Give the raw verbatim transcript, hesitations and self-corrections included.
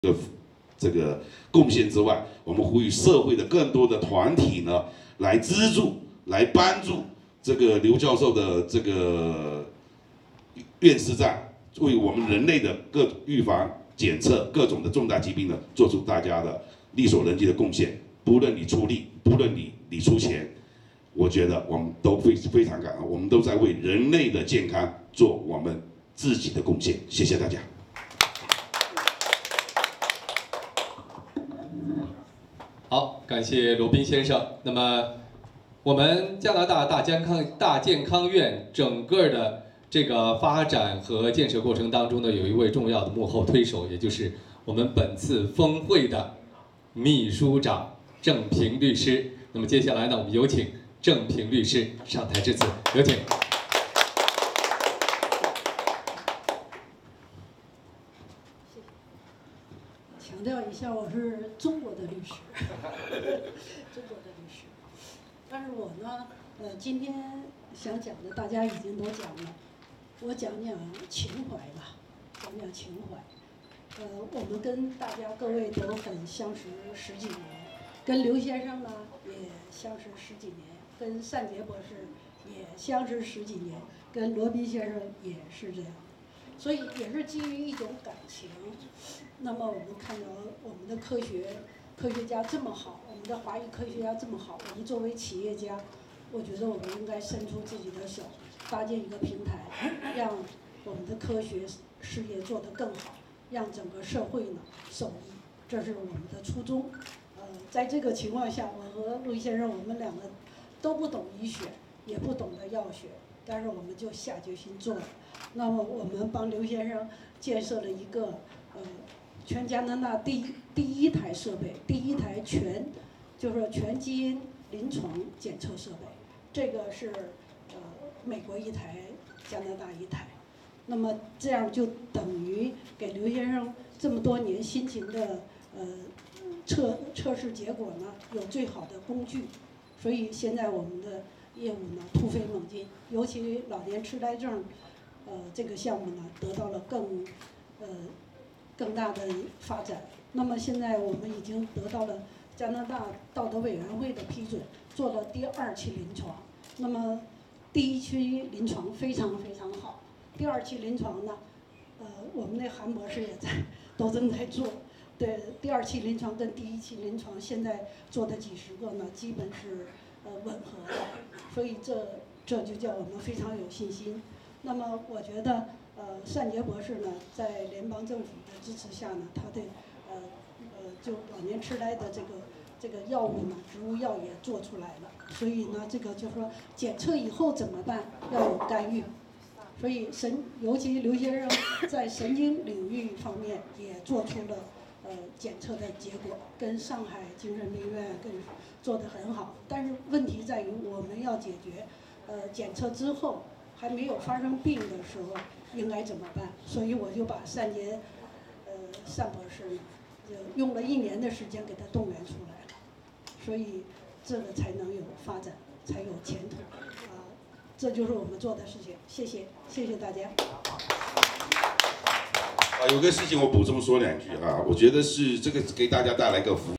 的这个贡献之外，我们呼吁社会的更多的团体呢，来资助、来帮助这个刘教授的这个院士站，为我们人类的各预防、检测各种的重大疾病呢，做出大家的力所能及的贡献。不论你出力，不论你你出钱，我觉得我们都非非常感恩，我们都在为人类的健康做我们自己的贡献。谢谢大家。 好，感谢罗宾先生。那么，我们加拿大大健康大健康院整个的这个发展和建设过程当中呢，有一位重要的幕后推手，也就是我们本次峰会的秘书长郑平律师。那么接下来呢，我们有请郑平律师上台致辞，有请。 强调一下，我是中国的律师，中国的律师。但是我呢，呃，今天想讲的大家已经都讲了，我讲讲情怀吧，讲讲情怀。呃，我们跟大家各位都很相识十几年，跟刘先生呢也相识十几年，跟单杰博士也相识十几年，跟罗宾先生也是这样，所以也是基于一种感情。那么我们看到我们的科学科学家这么好，我们的华裔科学家这么好，我们作为企业家，我觉得我们应该伸出自己的手，搭建一个平台，让我们的科学事业做得更好，让整个社会呢受益，这是我们的初衷。呃，在这个情况下，我和陆先生我们两个都不懂医学，也不懂得药学，但是我们就下决心做了。那么我们帮刘先生建设了一个呃。全加拿大第一第一台设备，第一台全，就是说全基因临床检测设备，这个是呃美国一台，加拿大一台，那么这样就等于给刘先生这么多年辛勤的呃测测试结果呢有最好的工具，所以现在我们的业务呢突飞猛进，尤其老年痴呆症，呃这个项目呢得到了更呃。更大的发展。那么现在我们已经得到了加拿大道德委员会的批准，做了第二期临床。那么第一期临床非常非常好，第二期临床呢，呃，我们的韩博士也在都正在做。对，第二期临床跟第一期临床现在做的几十个呢，基本是呃吻合的，所以这这就叫我们非常有信心。那么我觉得。呃，单杰博士呢，在联邦政府的支持下呢，他的呃呃，就老年痴呆的这个这个药物呢，植物药也做出来了。所以呢，这个就是说检测以后怎么办，要有干预。所以神，尤其刘先生在神经领域方面也做出了呃检测的结果，跟上海精神病院跟做得很好。但是问题在于我们要解决，呃，检测之后还没有发生病的时候。应该怎么办？所以我就把单杰，呃，单博士呢，就用了一年的时间给他动员出来了，所以这个才能有发展，才有前途啊！这就是我们做的事情。谢谢，谢谢大家。 啊，有个事情我补充说两句啊，我觉得是这个给大家带来一个福。